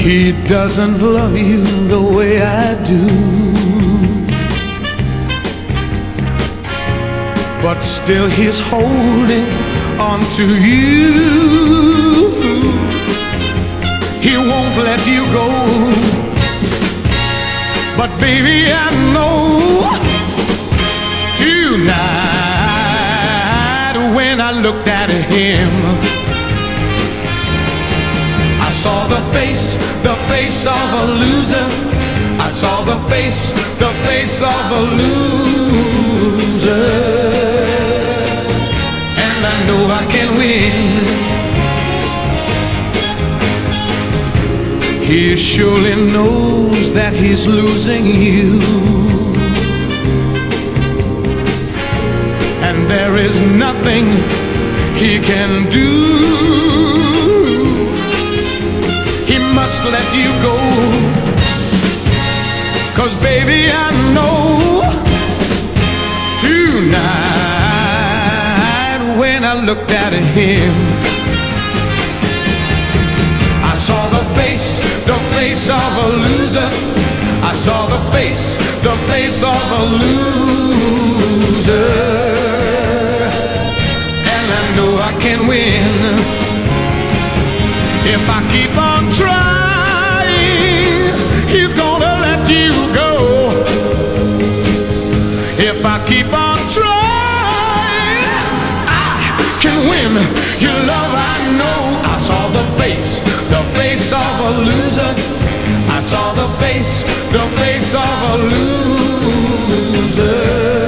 He doesn't love you the way I do, but still he's holding on to you. He won't let you go, but baby, I know tonight when I looked at him, I saw the face of a loser. I saw the face of a loser. And I know I can win. He surely knows that he's losing you, and there is nothing he can do. He must let you go, 'cause baby, I know tonight when I looked at him, I saw the face of a loser. I saw the face of a loser. And I know I can win if I keep on trying. He's gonna let you go if I keep on trying. I can win your love, I know. I saw the face of a loser. I saw the face of a loser.